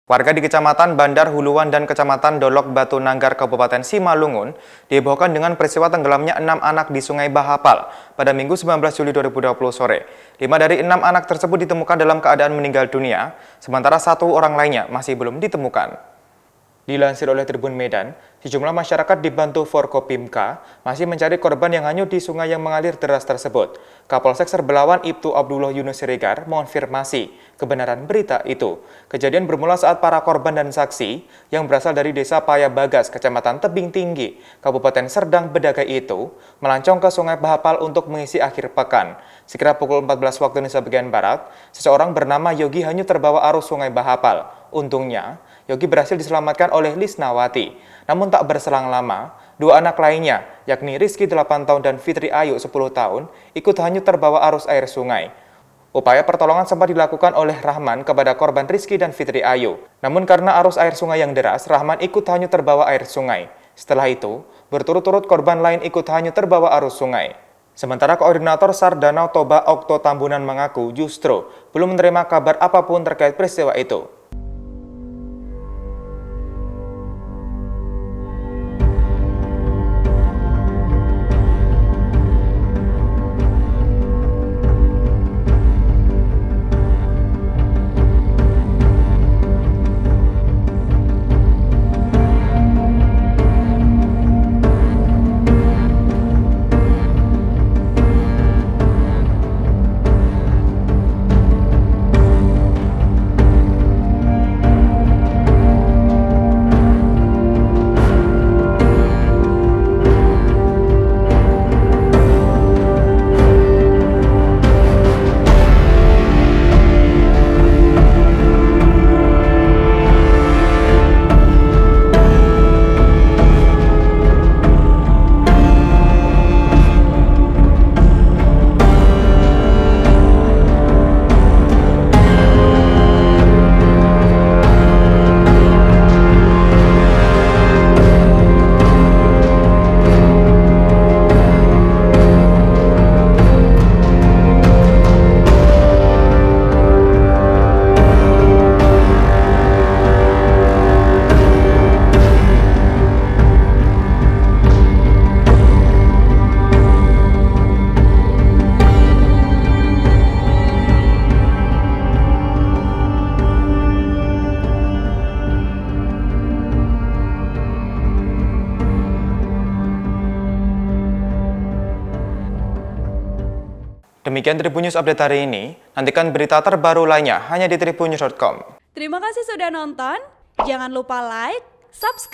Warga di Kecamatan Bandar Huluan dan Kecamatan Dolok Batu Nanggar Kabupaten Simalungun dihebohkan dengan peristiwa tenggelamnya 6 anak di Sungai Bahapal pada Minggu 19 Juli 2020 sore. 5 dari 6 anak tersebut ditemukan dalam keadaan meninggal dunia, sementara 1 orang lainnya masih belum ditemukan. Dilansir oleh Tribun Medan, sejumlah masyarakat dibantu Forkopimka masih mencari korban yang hanyut di sungai yang mengalir deras tersebut. Kapolsek Serbelawan Ibtu Abdullah Yunus Siregar mengonfirmasi kebenaran berita itu. Kejadian bermula saat para korban dan saksi yang berasal dari Desa Payabagas, Kecamatan Tebing Tinggi, Kabupaten Serdang Bedagai itu melancong ke Sungai Bahapal untuk mengisi akhir pekan. Sekira pukul 14 waktu Indonesia bagian Barat, seseorang bernama Yogi hanyut terbawa arus Sungai Bahapal. Untungnya, Yogi berhasil diselamatkan oleh Lisnawati. Namun tak berselang lama, 2 anak lainnya, yakni Rizky 8 tahun dan Fitri Ayu 10 tahun, ikut hanyut terbawa arus air sungai. Upaya pertolongan sempat dilakukan oleh Rahman kepada korban Rizky dan Fitri Ayu. Namun karena arus air sungai yang deras, Rahman ikut hanyut terbawa air sungai. Setelah itu, berturut-turut korban lain ikut hanyut terbawa arus sungai. Sementara Koordinator SAR Danau Toba Okto Tambunan mengaku justru belum menerima kabar apapun terkait peristiwa itu. Demikian Tribun News Update hari ini. Nantikan berita terbaru lainnya hanya di tribunnews.com. Terima kasih sudah nonton. Jangan lupa like, subscribe.